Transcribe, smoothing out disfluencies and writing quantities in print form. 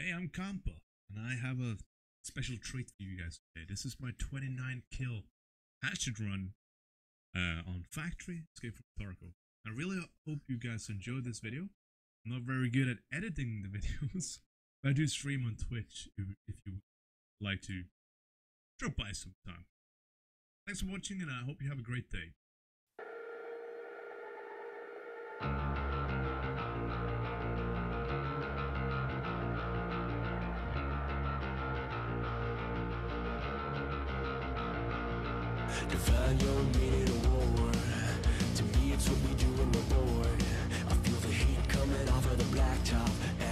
Hey, I'm Kampa, and I have a special treat for you guys today. This is my 29 kill hatchet run on Factory Escape from Tarkov. I really hope you guys enjoyed this video. I'm not very good at editing the videos, but I do stream on Twitch if you would like to drop by sometime. Thanks for watching, and I hope you have a great day. Define your meaning of war. To me it's what we do in the board. I feel the heat coming off of the blacktop.